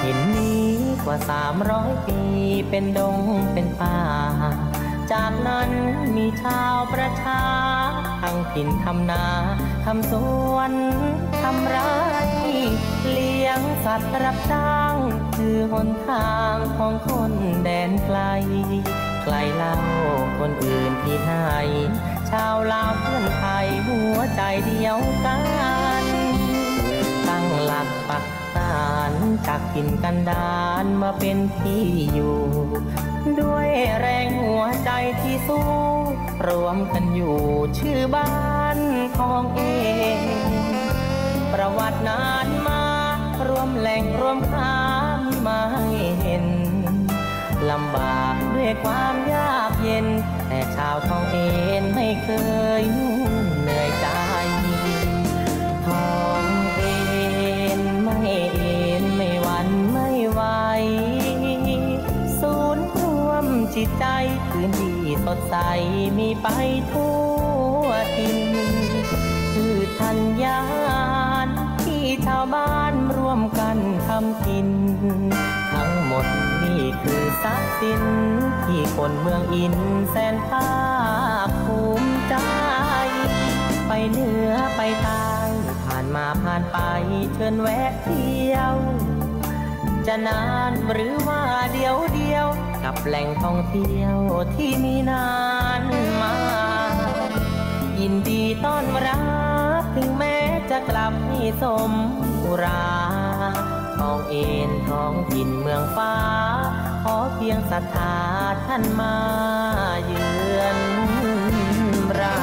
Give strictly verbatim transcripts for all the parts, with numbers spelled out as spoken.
เห็นนี้กว่าสามร้อยปีเป็นดงเป็นป่าจากนั้นมีชาวประชาทั้งถิ่นทำนาทำสวนทำไร่เลี้ยงสัตว์รับจ้างคือหนทางของคนแดนไกลไกลเล่าคนอื่นที่ไหนชาวลาวเพื่อนไทยหัวใจเดียวกันตั้งหลักปักฐานจากถิ่นกันดารมาเป็นที่อยู่ด้วยแรงหัวใจที่สู้รวมกันอยู่ชื่อบ้านของเองประวัตินานมารวมแหล่งรวมค้ามาให้เห็นลำบากด้วยความยากเย็นแต่ชาวท้องเอ็นไม่เคยเหนื่อยใจท้องเอ็นไม่เอ็นไม่หวั่นไม่ไหวศูนย์รวมจิตใจพื้นที่สดใสมีไปทั่วถิ่นคือธัญญาณที่ชาวบ้านร่วมกันทำกินทั้งหมดนี่คือทรัพย์สินที่คนเมืองอินแสนภาคภูมิใจไปเหนือไปใต้ผ่านมาผ่านไปเชิญแวะเที่ยวจะนานหรือว่าเดียวเดียวกับแหล่งท่องเที่ยวที่มีนานมายินดีต้อนรับถึงแม้จะกลับให้สมอุราท้องเอ็นท้องถิ่นเมืองฟ้าขอเพียงศรัทธาท่านมาเยือนเรา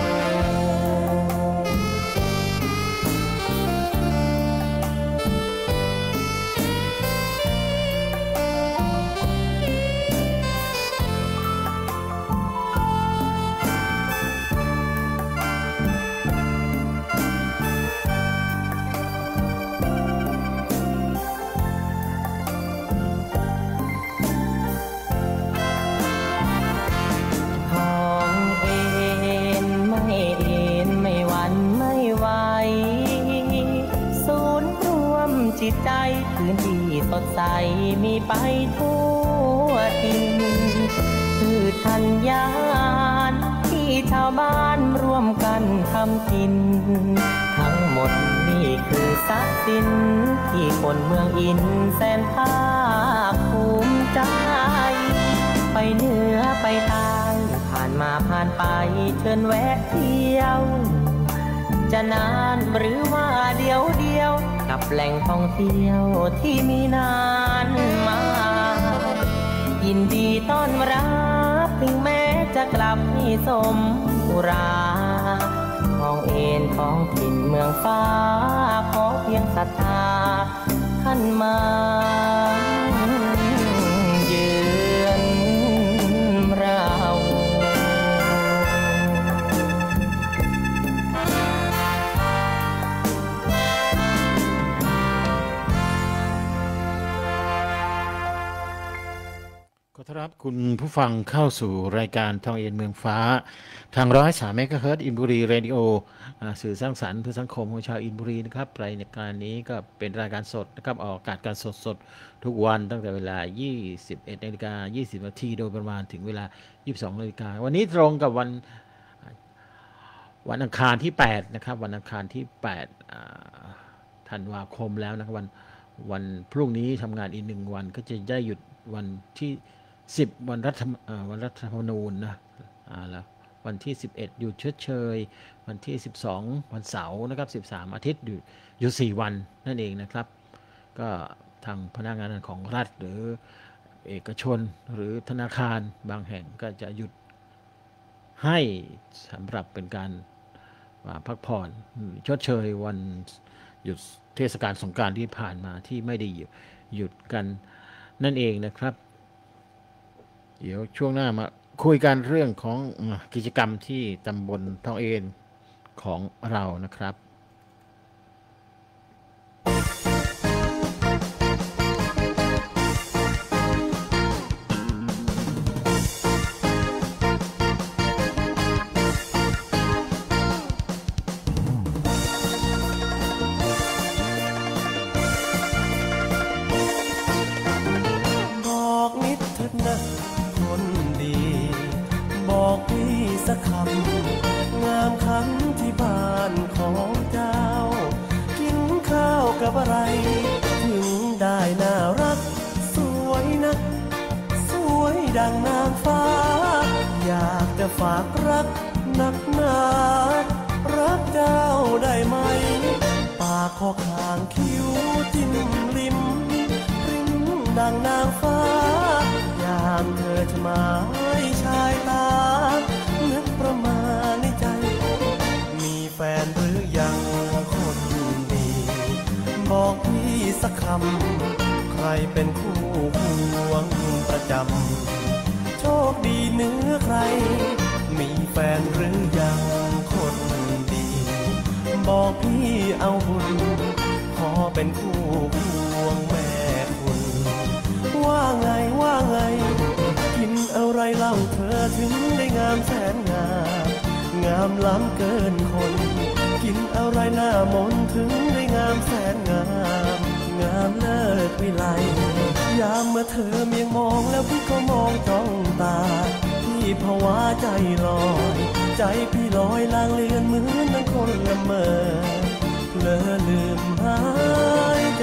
จิตใจพื้นที่สดใสมีไปทั่วถิ่นคือธัญญาณที่ชาวบ้านร่วมกันทำกินทั้งหมดนี่คือทรัพย์สินที่คนเมืองอินแสนภาคภูมิใจไปเหนือไปใต้ผ่านมาผ่านไปเชิญแวะเที่ยวจะนานหรือว่าเดียวเดียวกับแหล่งท่องเที่ยวที่มีนานมายินดีต้อนรับถึงแม้จะกลับให้สมอุราท้องเอ็นท้องถิ่นเมืองฟ้าขอเพียงศรัทธาท่านมาเยือนเราขอต้อนรับคุณผู้ฟังเข้าสู่รายการทองเอ็นเมืองฟ้าทางร้อยสามเมกะเฮิรตซ์อินบุรีเรดิโอสื่อสร้างสรรค์เพื่อสังคมของชาวอินบุรีนะครับรายการนี้ก็เป็นรายการสดนะครับออกอากาศการสดสดทุกวันตั้งแต่เวลา ยี่สิบเอ็ดนาฬิกายี่สิบนาทีโดยประมาณถึงเวลา ยี่สิบสองนาฬิกาวันนี้ตรงกับวันวันอังคารที่แปดนะครับวันอังคารที่แปดธันวาคมแล้วนะครับวันวันพรุ่งนี้ทำงานอีกหนึ่งวันก็จะได้หยุดวันที่สิบวันรัฐวันรัฐธรรมนูญนะอ่าแล้ววันที่สิบเอ็ดหยุดชดเชยวันที่สิบสองวันเสาร์นะครับสิบสามอาทิตย์หยุดหยุดสี่วันนั่นเองนะครับก็ทางพนักงานของรัฐหรือเอกชนหรือธนาคารบางแห่งก็จะหยุดให้สำหรับเป็นการพักผ่อนชดเชยวันหยุดเทศกาลสงกรานต์ที่ผ่านมาที่ไม่ได้หยุดกันนั่นเองนะครับเดี๋ยวช่วงหน้ามาคุยกันเรื่องของกิจกรรมที่ตำบลทองเอ็นของเรานะครับบอะไรถึงได้น่ารักสวยนักสวยดังนางฟ้าอยากจะฝากรักนักหนารักเจ้าได้ไหมปากคอข้างคิ้วจิ้มลิ้มริมดังนางฟ้ายามเธอจะมาให้ชายตานึกประมาณในใจมีแฟนหรือยังคนดีบอกพี่สักคำใครเป็นคู่ควงประจำโชคดีเนื้อใครมีแฟนหรือยังคนดีบอกพี่เอาบุญขอเป็นคู่ควงแม่คุณว่าไงว่าไงกินอะไรเล่าเธอถึงได้งามแสนงามงามล้ำเกินคนกินอะไรหน้ามนถึงได้งามแสนงามงามเลิศวิไลยามเมื่อเธอเมียงมองแล้วพี่ก็มองจ้องตาพี่ภาวะใจลอยใจพี่ลอยลางเลือนเหมือนนังคนละเมอเพลอลืมหายใจ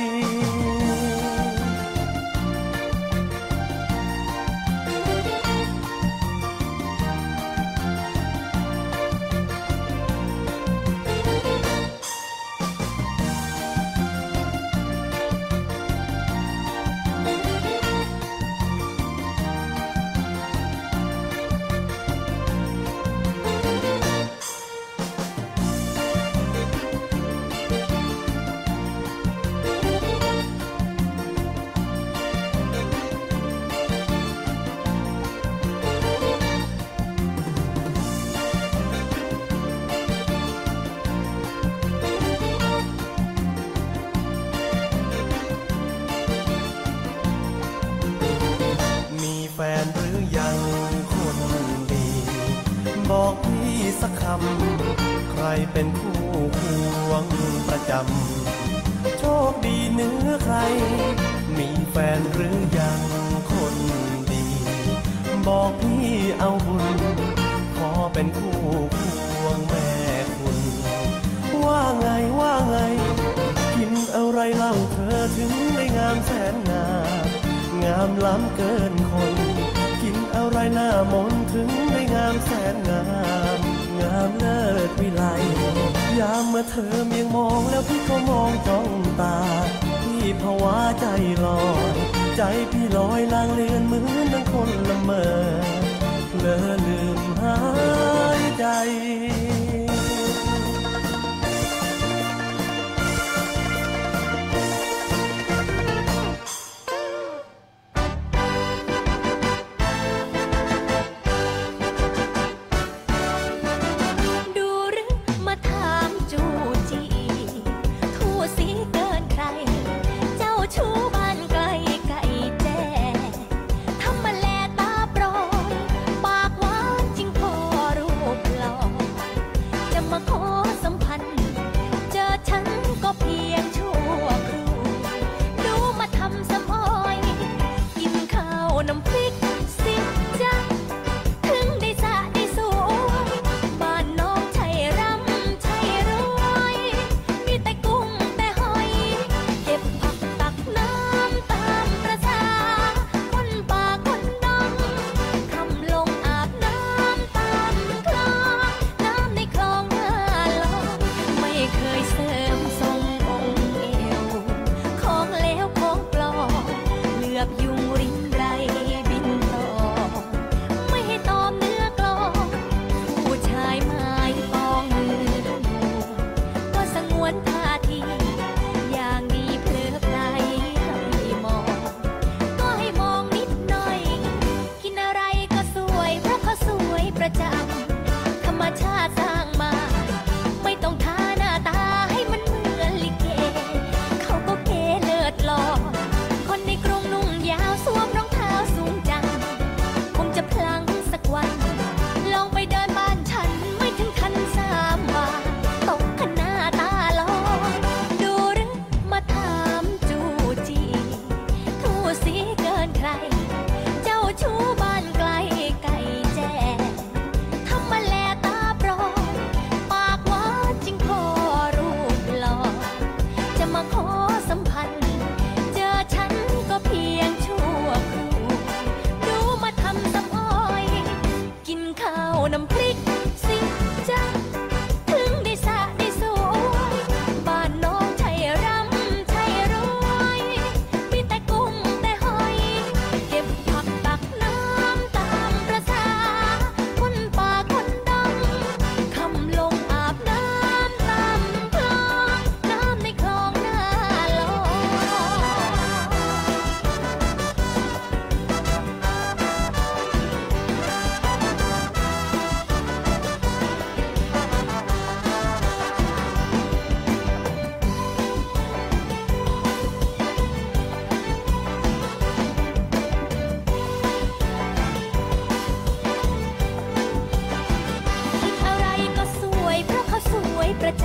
แฟนหรือยังคนดีบอกพี่สักคำใครเป็นคู่ควงประจำโชคดีเนื้อใครมีแฟนหรือยังคนดีบอกพี่เอาบุญขอเป็นคู่ควงแม่คุณว่าไงว่าไงกินอะไรเล่าเธอถึงได้งามแสนงามงามล้ำเกินคนกินอะไรหน้ามนถึงได้งามแสนงามงามเลิศวิไลยามเมื่อเธอเมียงมองแล้วพี่ก็มองจ้องตาพี่ภาวะใจลอยใจพี่ลอยลางเลือนเหมือนนังคนละเมอเพลอลืมหายใจ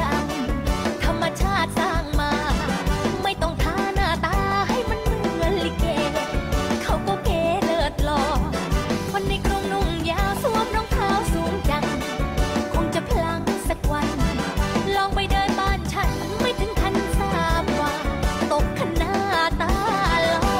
ดังธรรมชาติสร้างมาไม่ต้องทาหน้าตาให้มันเหมือนลิเกเขาก็เก๋เลิศหล่อคนในกรุงนุ่งยาวสวมรองเท้าสูงจังคงจะพลังสักวันลองไปเดินบ้านฉันไม่ถึงพันสามว่าตกขนาตาลอ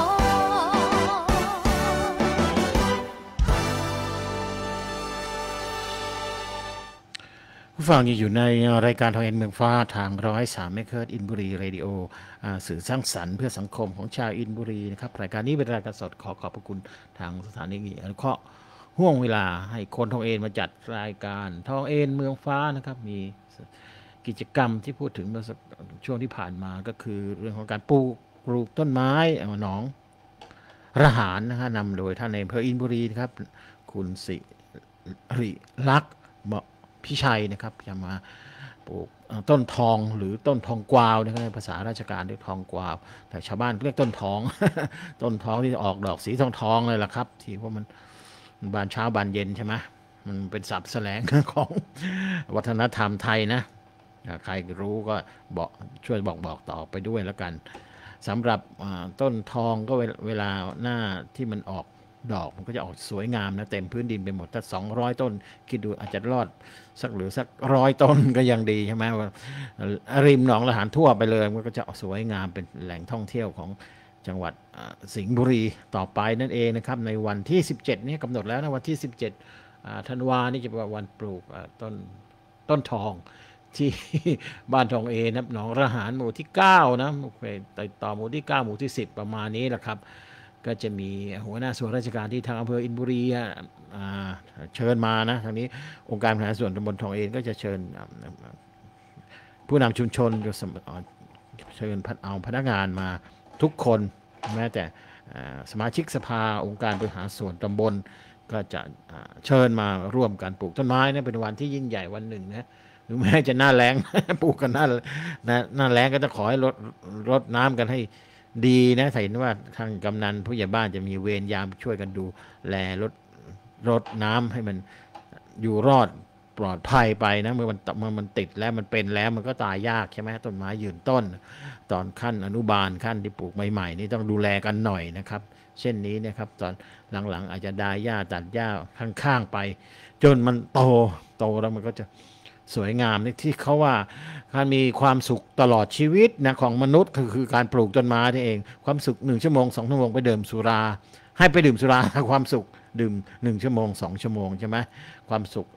ผู้ฟังอยู่ในรายการทองเอ็นเมืองฟ้าทางร้อยสามเมกะเฮิรตซ์อินบุรีเรดิโอสื่อสร้างสรรค์เพื่อสังคมของชาวอินบุรีนะครับรายการนี้เป็นรายการสดขอขอบพระคุณทางสถานีอนุเคราะห์ห่วงเวลาให้คนทองเอ็นมาจัดรายการทองเอ็นเมืองฟ้านะครับมีกิจกรรมที่พูดถึงเมื่อช่วงที่ผ่านมาก็คือเรื่องของการปลูกปลูกต้นไม้หนองระหารนะฮะนำโดยท่านในอำเภออินบุรีนะครับคุณสิริลักษณ์พี่ชัยนะครับจะมาปลูกต้นทองหรือต้นทองกวาวนะครับในภาษาราชการเรียกทองกวาวแต่ชาวบ้านเรียกต้นทอง ต้นทองที่ออกดอกสีทองทองเลยล่ะครับที่ว่ามันบานเช้าบานเย็นใช่ไหมมันเป็นศัพท์แสลงของวัฒนธรรมไทยนะใครรู้ก็บอกช่วยบอกบอกต่อไปด้วยแล้วกันสำหรับต้นทองก็เวลาหน้าที่มันออกดอกมันก็จะออกสวยงามนะเต็มพื้นดินไปหมดถ้าสองร้อยต้นคิดดูอาจจะรอดสักหรือสักร้อยต้นก็ยังดีใช่ไหมว่าริมหนองละหารทั่วไปเลยมันก็จะสวยงามเป็นแหล่งท่องเที่ยวของจังหวัดสิงห์บุรีต่อไปนั่นเองนะครับในวันที่สิบเจ็ดนี่กำหนดแล้วนะวันที่สิบเจ็ดธันวานี่จะเป็นวันปลูกต้นต้นทองที่บ้านทองเอนะหนองระหารหมู่ที่เก้านะติดต่อหมู่ที่เก้าหมู่ที่สิบประมาณนี้แหละครับก็จะมีหัวหน้าส่วนราชการที่ทางอำเภออินบุรีเชิญมานะทางนี้องค์การบริหารส่วนตำบลทองเอนก็จะเชิญผู้นำชุมชนเชิญเอาพนักงานมาทุกคนแม้แต่สมาชิกสภาองค์การบริหารส่วนตำบลก็จะเชิญมาร่วมกันปลูกต้นไม้นะเป็นวันที่ยิ่งใหญ่วันหนึ่งนะหรือแม้จะหน้าแล้ง ปลูกกันหน้าหน้าแล้งก็จะขอให้ลดลดน้ำกันให้ดีนะเห็นว่าทางกำนันผู้ใหญ่บ้านจะมีเวรยามช่วยกันดูแลรถรถน้ำให้มันอยู่รอดปลอดภัยไปนะเมื่อมันเมื่อมันติดแล้วมันเป็นแล้วมันก็ตายยากใช่ไหมต้นไม้ยืนต้นตอนขั้นอนุบาลขั้นที่ปลูกใหม่ๆนี่ต้องดูแลกันหน่อยนะครับเช่นนี้นะครับตอนหลังๆอาจจะดายหญ้าตัดหญ้าข้างๆไปจนมันโตโตแล้วมันก็จะสวยงามที่เขาว่าการมีความสุขตลอดชีวิตนะของมนุษย์คือคือการปลูกต้นไม้นี่เองความสุขหนึ่งชั่วโมงสองชั่วโมงไปดื่มสุราให้ไปดื่มสุราความสุขดื่มหนึ่งชั่วโมงสองชั่วโมงใช่ไหมความสุข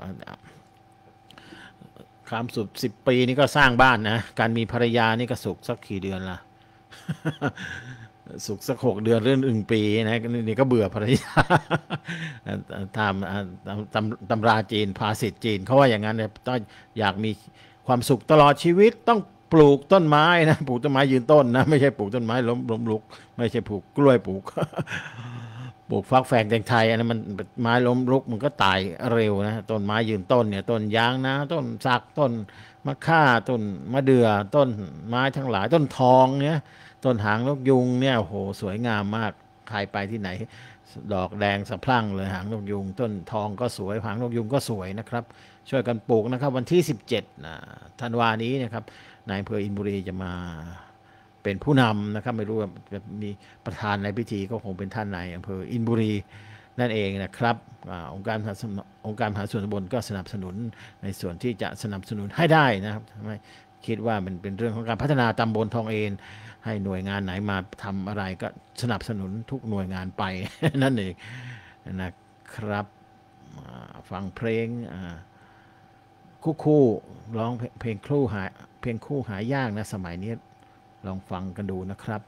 ความสุขสิบปีนี่ก็สร้างบ้านนะการมีภรรยานี่ก็สุขสักกี่เดือนละสุขสักหกเดือนเรื่องหนึ่งปีนะนี่ก็เบื่อภรรยาตามตำตำราจีนภาษิตจีนเขาว่าอย่างนั้นเนี่ยต้องอยากมีความสุขตลอดชีวิตต้องปลูกต้นไม้นะปลูกต้นไม้ยืนต้นนะไม่ใช่ปลูกต้นไม้ล้มล้มลุกไม่ใช่ปลูกกล้วยปลูกปลูกฟักแฟงแตงไทยอันนั้นมันไม้ล้มลุกมันก็ตายเร็วนะต้นไม้ยืนต้นเนี่ยต้นยางนะต้นสักต้นมะข่าต้นมะเดื่อต้นไม้ทั้งหลายต้นทองเนี่ยต้นหางนกยุงเนี่ยโอ้โหสวยงามมากใครไปที่ไหนดอกแดงสะพรั่งเลยหางนกยุงต้นทองก็สวยหางนกยุงก็สวยนะครับช่วยกันปลูกนะครับวันที่สิบเจ็ดธันวานี้นะครับนายอำเภออินบุรีจะมาเป็นผู้นำนะครับไม่รู้ว่าจะมีประธานในพิธีก็คงเป็นท่านนายอำเภออินบุรีนั่นเองนะครับองค์การองค์การมหาส่วนตำบลก็สนับสนุนในส่วนที่จะสนับสนุนให้ได้นะครับไม่คิดว่ามันเป็นเรื่องของการพัฒนาตำบลทองเอนให้หน่วยงานไหนมาทำอะไรก็สนับสนุนทุกหน่วยงานไป นั่นเองนะครับฟังเพลงคู่คู่ร้องเพลงคู่หาเพลงคู่หายากนะสมัยนี้ลองฟังกันดูนะครับ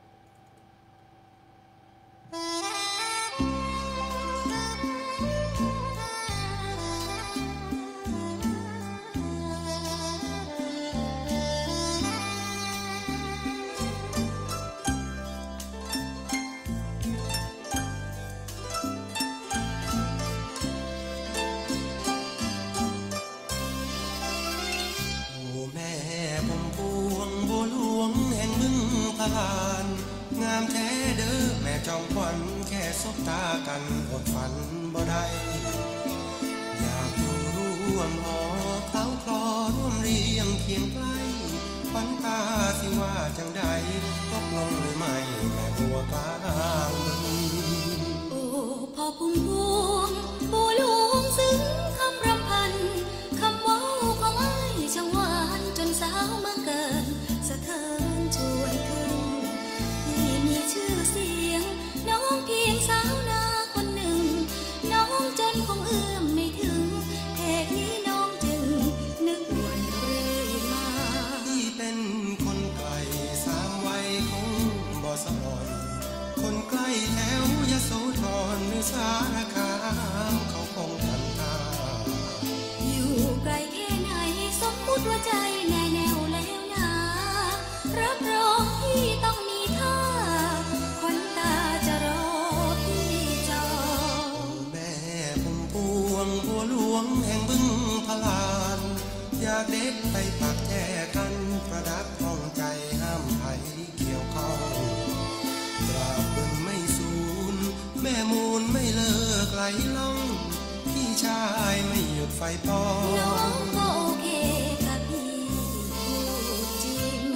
สบตากันอดฝันบ่ได้อยากอยู่ร่วมหอเขาคลอนมเรียงเคียงใกล้ขวัญตาสิว่าจังใดตกลงหรือไม่แม่บัวกลางโอ้พ่อพุ่มพวงบัวหลวงซึ้งคำรำพันคำเว้าของอ้ายช่างหวานจนสาวมาเกินสะเทินช่วยถึงที่มีชื่อเสียงน้องเพียงสาวนาคนหนึ่งน้องจนคงเอื้อมไม่ถึงเหตุนี้น้องจึงนึกวันเรื่อยมาที่เป็นคนไกลสามวัยคงบ่สอนคนใกล้แถวยโสธรหรือสารคามเขาคงทันตาอยู่ไกลแค่ไหนสมมุติว่าใจแน่แน่วแล้วนะรับรองพี่ต้องมีท่าขวัญตาจะรอพี่จองแม่พุ่มพวงบัวหลวงแห่งบึงพลานอยากเด็กไปปักแจกันประดับห้องใจห้ามไผเกี่ยวข้องตราบบึงไม่สูญแม่มูลไม่เลิกไหลล่องพี่ชายไม่หยุดไฟปองน้องก็โอเคค่ะพี่พูดจริง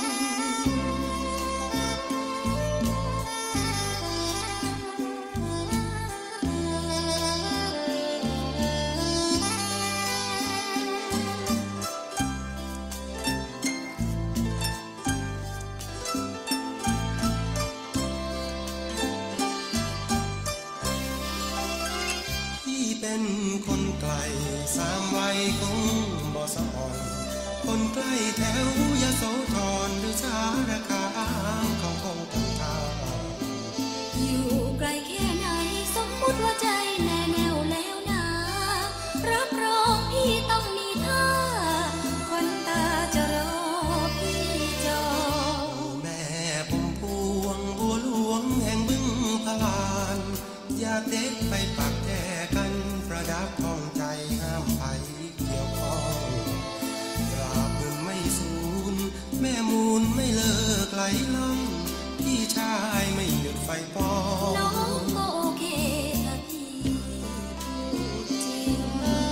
เป็นคนไกลสามวัยคงบ่สะอ่อนคนใกล้แถวยโสธรหรือสารคามเขาคงตั้งท่าอยู่ไกลแค่ไหนสมมุติว่าใจแน่แน่วแล้วนะรับรองพี่ต้องมีท่าขวัญตาจะรอพี่จองแม่พุ่มพวงบัวหลวงแห่งบึงพลานอยากเด็กไปปักแจกันประดับห้องใจห้ามไผเกี่ยวข้องตราบบึงไม่สูญแม่มูลไม่เลิกไหลล่องพี่ชายไม่หยุดไฟปองน้องก็โอเคค่ะพี่พูดจริง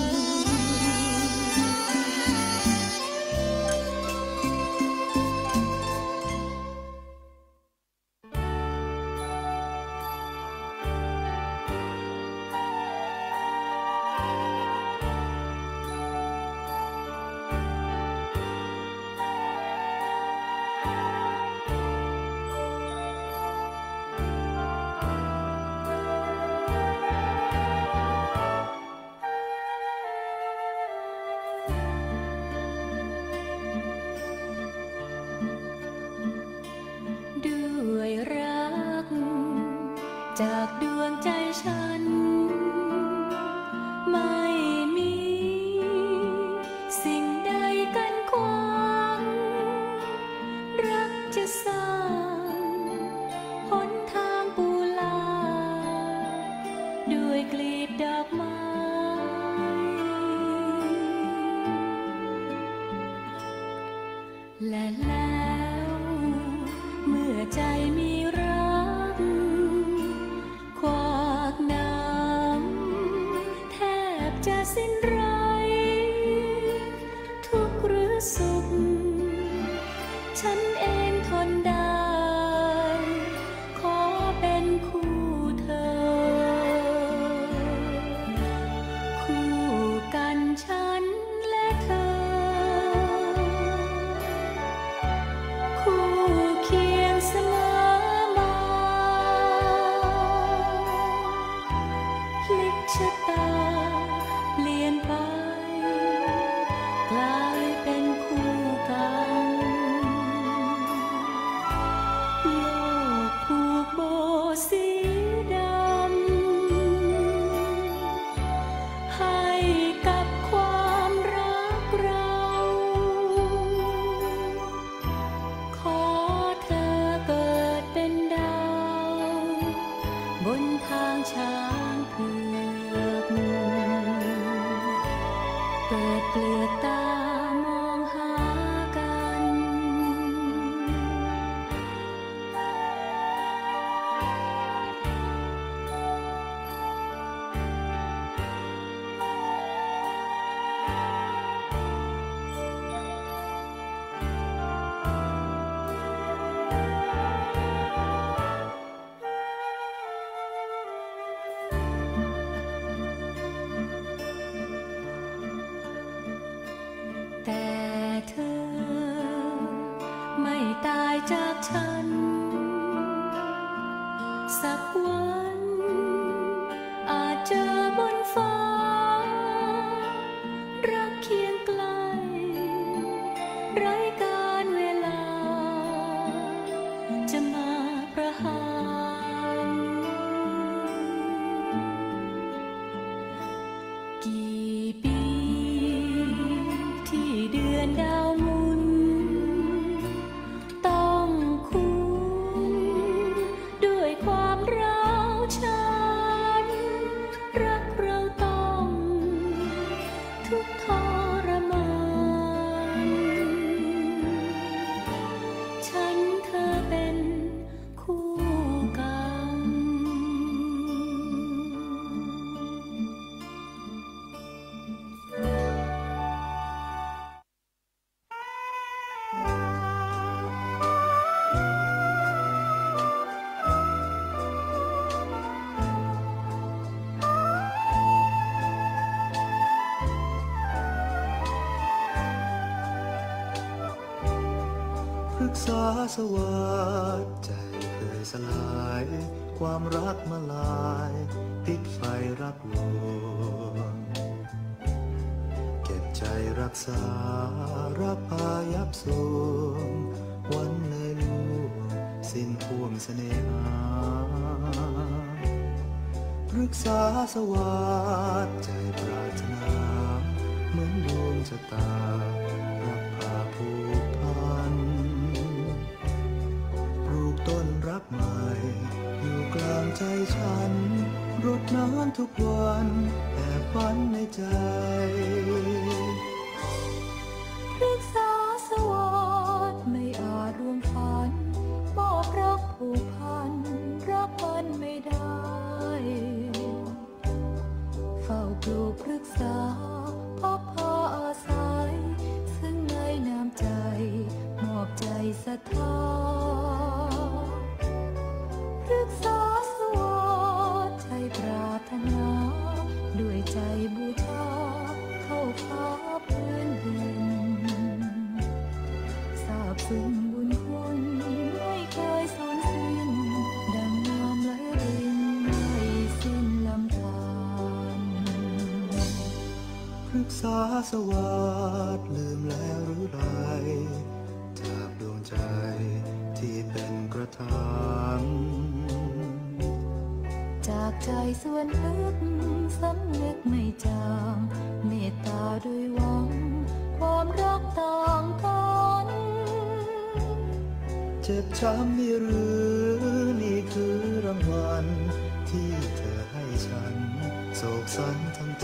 ด้วยรักจากดวงใจฉันไม่มีสิ่งใดกันขวางรักจะสร้างหนทางปูลาด้วยกลีบดอกไม้และแล้วเมื่อใจมีรักขวากน้ำแทบจะสิ้นไรทุกข์หรือสุขฉันเองทนได้ขอเป็นคู่เธอคู่กันฉันและเธอคู่เคียงเสมอมาพลิกชะตาเปลี่ยนไปกลายเป็นคู่กันจากฉันสักวันอาจเจอบนฟ้ารักเคียงไกลไร้การเวลาจะมาประหารกี่ปีที่เดือนดาวหมุนต้องคุ้นด้วยความร้าวฉานรักเราต้องทุกข์ทรมานฉันเธอเป็นคู่กรรมพฤกษาสวัสดิ์ใจเคยสลายความรักมาลายติดไฟรักลวงเก็บใจรักษารักพายับสูงวันเลยล่วงสิ้นพวงเสน่หาพฤกษาสวัสดิ์ใจปรารถนาเหมือนดวงชะตารักพาผูกพันปลูกต้นรักใหม่อยู่กลางใจฉันรดน้ำทุกวันแอบฝันในใจพฤกษาสวัสดิ์ไม่อาจรวมฝันมอบรักผูกพันรักมันไม่ได้เฝ้าปลูกพฤกษาพบพาอาศัยซึ่งในน้ำใจมอบใจศรัทธาพฤกษาสวัสดิ์ใจปรารถนาด้วยใจบูชาเข้าฟ้าพื้นดินทราบซึ้งบุญคุณไม่เคยสูญสิ้นดังน้ำไหลรินไม่สิ้นลำธารพฤกษาสวัสดิ์ลืมแล้วหรือไรจากดวงใจที่เป็นกระถางจากใจส่วนลึกสำนึกไม่จางเมตตาด้วยหวังความรักต่างกันเจ็บช้ำนี่หรือนี่คือรางวัลที่เธอให้ฉันโศกสันทั้งใจ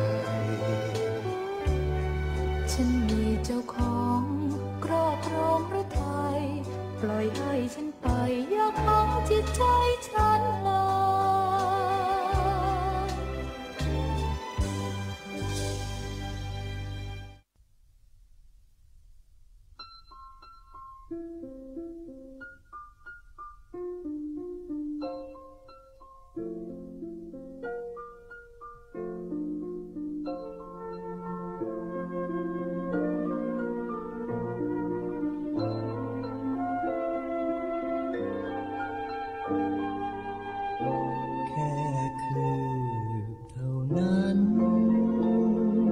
ฉันมีเจ้าของครอบครองพระทัยปล่อยให้ฉันไปอย่าขังจิตใจฉันเลย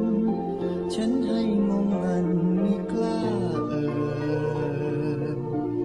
ฉันให้งงงันไม่กล้าเอ่ย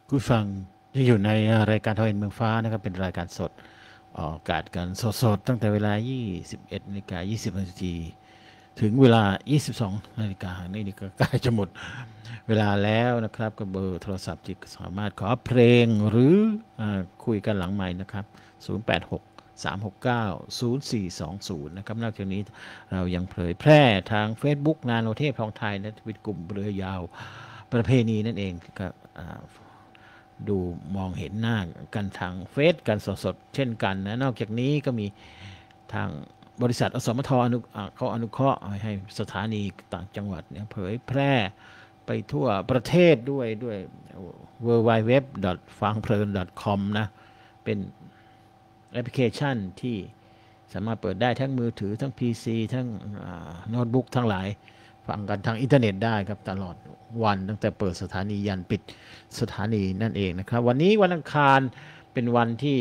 คุณฟังยังอยู่ในรายการทอเอ็นเมืองฟ้านะครับเป็นรายการสดออกอากาศกันสดๆตั้งแต่เวลา ยี่สิบเอ็ดนาฬิกายี่สิบนาทีถึงเวลา ยี่สิบสองนาฬิกานี่นี่ก็ใกล้จะหมดเวลาแล้วนะครับกับเบอร์โทรศัพท์ที่สามารถขอเพลงหรืออาคุยกันหลังไมค์นะครับศูนย์ แปด หก สาม หก เก้า ศูนย์ สี่ สอง ศูนย์นะครับนอกจากนี้เรายังเผยแพร่ทาง Facebook นาโนเทพทองไทยและทวิตกลุ่มเรือยาวประเพณีนั่นเองก็ดูมองเห็นหน้ากันทางเฟซกันสดๆเช่นกันนะนอกจากนี้ก็มีทางบริษัทอสมทอนุเขาอนุเคราะห์ให้สถานีต่างจังหวัดเนี่ยเผยแพร่ไปทั่วประเทศด้วยด้วย ดับเบิลยู ดับเบิลยู ดับเบิลยู ดอท ฟังเพลิน ดอท คอม นะเป็นแอปพลิเคชันที่สามารถเปิดได้ทั้งมือถือทั้ง พี ซี ทั้งโน้ตบุ๊กทั้งหลายฟังกันทางอินเทอร์เน็ตได้ครับตลอดวันตั้งแต่เปิดสถานียันปิดสถานีนั่นเองนะครับวันนี้วันอังคารเป็นวันที่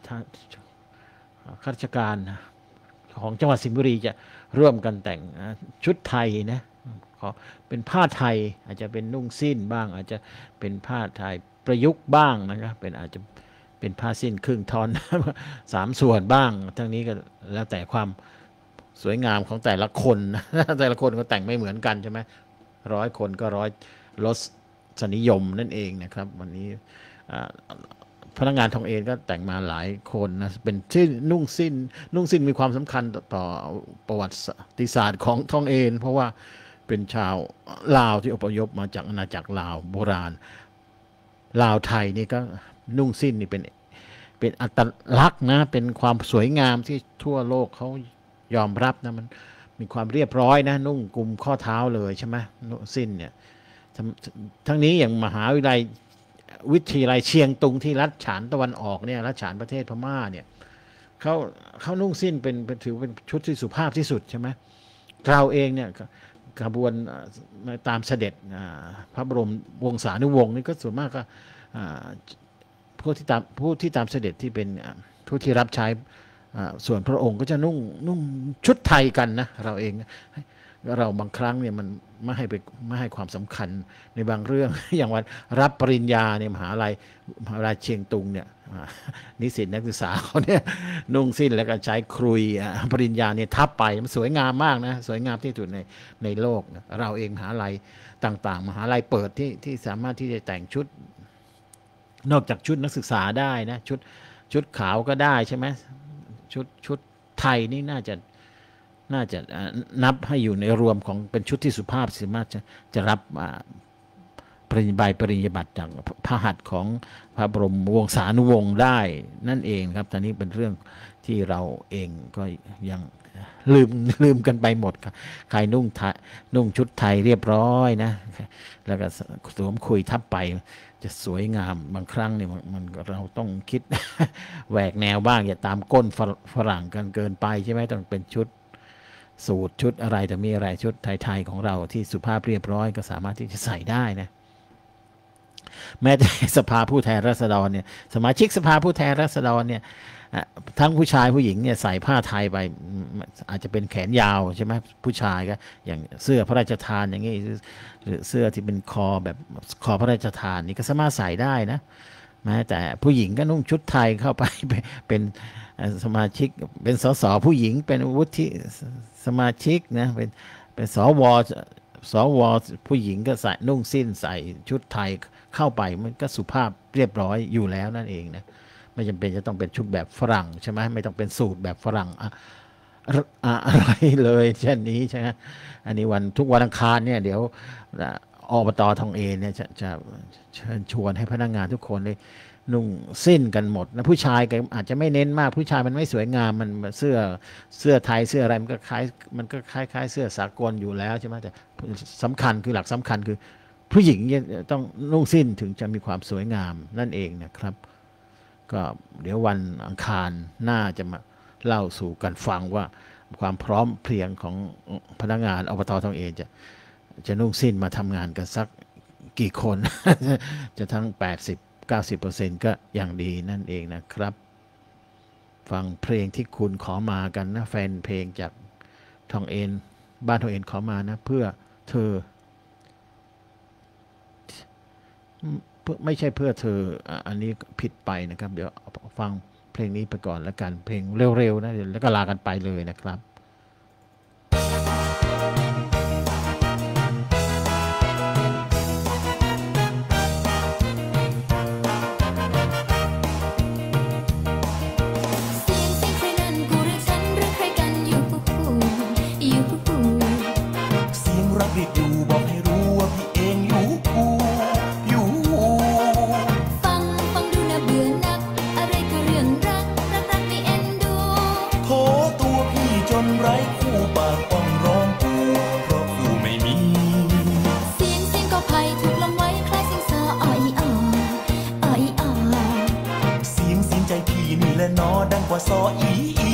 ข้าราชการของจังหวัดสิงห์บุรีจะร่วมกันแต่งชุดไทยนะเป็นผ้าไทยอาจจะเป็นนุ่งสิ้นบ้างอาจจะเป็นผ้าไทยประยุกต์บ้างนะครับเป็นอาจจะเป็นผ้าสิ้นครึ่งท่อน สามส่วนบ้างทั้งนี้ก็แล้วแต่ความสวยงามของแต่ละคนแต่ละคนก็แต่งไม่เหมือนกันใช่ไหมร้อยคนก็ร้อยรสนิยมนั่นเองนะครับวันนี้พนักงานทองเอ็นก็แต่งมาหลายคนนะเป็นที่นุ่งสิ้นนุ่งสิ้นมีความสำคัญต่อประวัติศาสตร์ของทองเอ็นเพราะว่าเป็นชาวลาวที่อพยพมาจากอาณาจักรลาวโบราณลาวไทยนี่ก็นุ่งสิ้นนี่เป็นเป็นอัตลักษณ์นะเป็นความสวยงามที่ทั่วโลกเขายอมรับนะมันมีความเรียบร้อยนะนุ่งกุมข้อเท้าเลยใช่ไหมนุ่งสิ้นเนี่ยทั้งนี้อย่างมหาวิทยาลัยวิทยาลัยเชียงตุงที่รัฐฉานตะวันออกเนี่ยรัฐฉานประเทศพม่าเนี่ยเขาเขานุ่งสิ้นเป็นถือเป็นชุดที่สุภาพที่สุดใช่ไหมเราเองเนี่ยขบวนตามเสด็จพระบรมวงศานุวงศ์นี่ก็ส่วนมากก็ผู้ที่ตามผู้ที่ตามเสด็จที่เป็นผู้ที่รับใช้ส่วนพระองค์ก็จะนุ่งนุ่งชุดไทยกันนะเราเองเราบางครั้งเนี่ยมันไม่ให้ไปไม่ให้ความสำคัญในบางเรื่อง อย่างวันรับปริญญาในมหาลัยมหาวิทยาลัยเชียงตุงเนี่ยนิสิตนักศึกษาเขาเนี่ยนุ่งสิ้นแล้วก็ใช้ครุยปริญญาเนี่ยทับไปมันสวยงามมากนะสวยงามที่สุดในในโลกเราเองมหาลัยต่างๆมหาลัยเปิดที่ที่สามารถที่จะแต่งชุดนอกจากชุดนักศึกษาได้นะชุดชุดขาวก็ได้ใช่ไหมชุดชุดไทยนี่น่าจะน่าจะนับให้อยู่ในรวมของเป็นชุดที่สุภาพสามารถจะจะรับปริญญาใบปริญญาบัตรจากพระหัตถ์ของพระบรมวงศานุวงศ์ได้นั่นเองครับตอนนี้เป็นเรื่องที่เราเองก็ยังลืมลืมกันไปหมดครับใครนุ่งนุ่งชุดไทยเรียบร้อยนะแล้วก็สวมคุยทับไปจะสวยงามบางครั้งเนี่ยมันเราต้องคิดแหวกแนวบ้างอย่าตามก้นฝรั่งกันเกินไปใช่ไหมต้องเป็นชุดสูทชุดอะไรแต่มีอะไรชุดไทยๆของเราที่สุภาพเรียบร้อยก็สามารถที่จะใส่ได้นะแม้แต่สภาผู้แทนราษฎรเนี่ยสมาชิกสภาผู้แทนราษฎรเนี่ยทั้งผู้ชายผู้หญิงเนี่ยใส่ผ้าไทยไปอาจจะเป็นแขนยาวใช่ไหมผู้ชายก็อย่างเสื้อพระราชทานอย่างนี้หรือเสื้อที่เป็นคอแบบคอพระราชทานนี่ก็สามารถใส่ได้นะแม้แต่ผู้หญิงก็นุ่งชุดไทยเข้าไปเป็นสมาชิกเป็นสสผู้หญิงเป็นวุฒิสมาชิกนะเป็นเป็นสวสวผู้หญิงก็ใส่นุ่งสิ้นใส่ชุดไทยเข้าไปมันก็สุภาพเรียบร้อยอยู่แล้วนั่นเองนะไม่จำเป็นจะต้องเป็นชุดแบบฝรั่งใช่ไหมไม่ต้องเป็นสูตรแบบฝรั่งอะอะไรเลยเช่นนี้ใช่ไหมอันนี้วันทุกวันอังคารเนี่ยเดี๋ยวอบต.ทองเอ็นเนี่ยจะจะเชิญชวนให้พนักงานทุกคนเลยนุ่งสิ้นกันหมดนะผู้ชายก็อาจจะไม่เน้นมากผู้ชายมันไม่สวยงามมันเสื้อเสื้อไทยเสื้ออะไรมันก็คล้ายมันก็คล้ายคล้ายเสื้อสากลอยู่แล้วใช่ไหมแต่สำคัญคือหลักสำคัญคือผู้หญิงต้องนุ่งสิ้นถึงจะมีความสวยงามนั่นเองนะครับก็เดี๋ยววันอังคารน่าจะมาเล่าสู่กันฟังว่าความพร้อมเพรียงของพนักงานอบต.ทองเอ็นจะจะนุ่งสิ้นมาทำงานกันสักกี่คน จะทั้งแปดสิบเก้าสิบเปอร์เซ็นต์ก็อย่างดีนั่นเองนะครับฟังเพลงที่คุณขอมากันนะแฟนเพลงจากทองเอ็นบ้านทองเอ็นขอมานะเพื่อเธอไม่ใช่เพื่อเธออันนี้ผิดไปนะครับเดี๋ยวฟังเพลงนี้ไปก่อนแล้วกันเพลงเร็วๆนะแล้วก็ลากันไปเลยนะครับอยู่บอกให้รู้ว่าพี่เองอยู่กูอยู่ฟังฟังดูน่าเบื่อนักอะไรก็เรื่องรักรักรักไม่เอ็นดูโถตัวพี่จนไร้คู่ปากต้องร้องกูเพราะคู่ไม่มีเสียงเสียงก็ไผ่ถูกลงไว้คล้ายเสียงซออ้อยอ้ออ้อยอ้อเสียงเสียงใจพี่นี่แหละนอดังกว่าซออี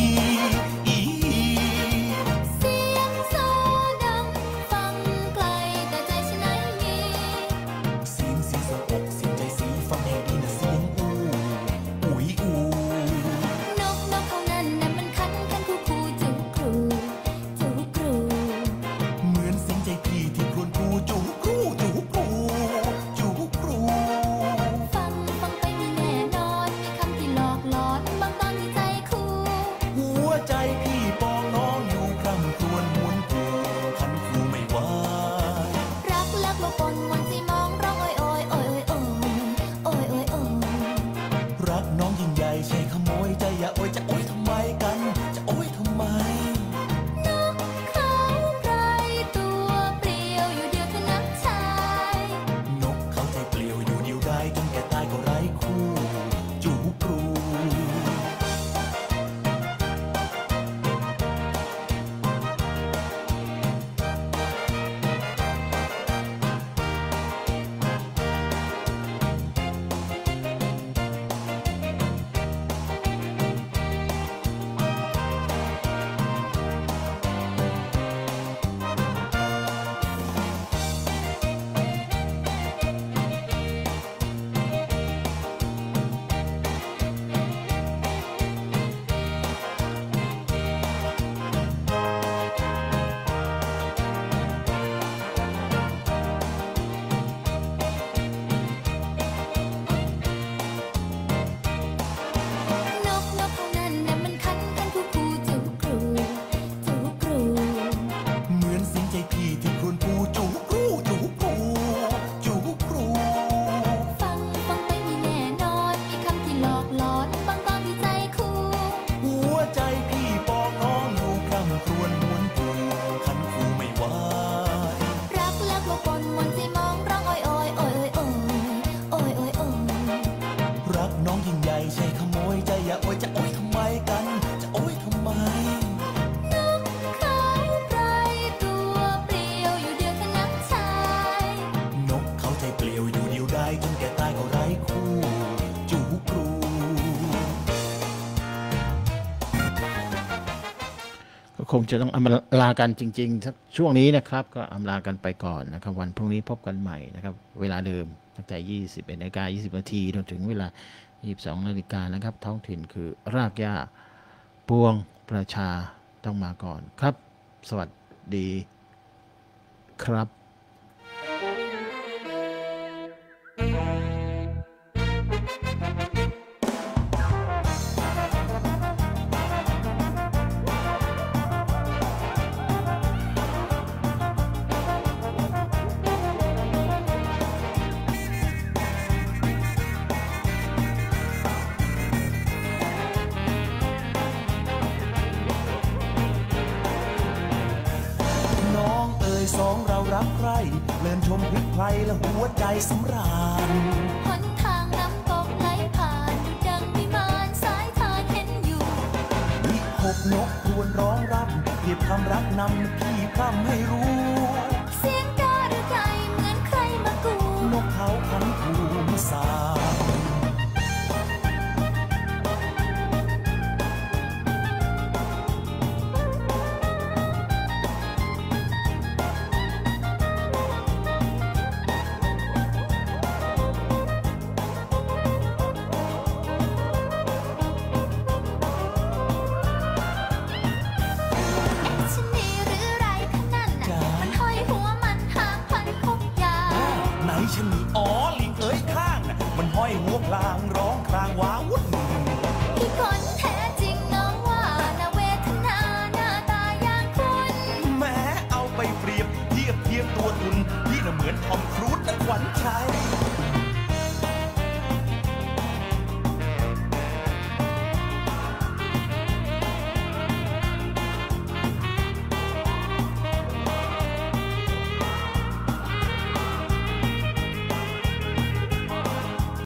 คงจะต้องอำลากันจริงๆสักช่วงนี้นะครับก็อำลากันไปก่อนนะครับวันพรุ่งนี้พบกันใหม่นะครับเวลาเดิมตั้งแต่ยี่สิบเอ็ดนาฬิกายี่สิบนาทีจนถึงเวลายี่สิบสองนาฬิกานะครับท้องถิ่นคือรากหญ้าปวงประชาต้องมาก่อนครับสวัสดีครับสองเรารักใครเลื่อนชมพลิกไพรและหัวใจสำราญหนทางน้ำตกไหลผ่านดุจดังวิมานสายทานเห็นอยู่วิหกนกครวญร้องรำเพียบคำรักนำพี่พร่ำให้รู้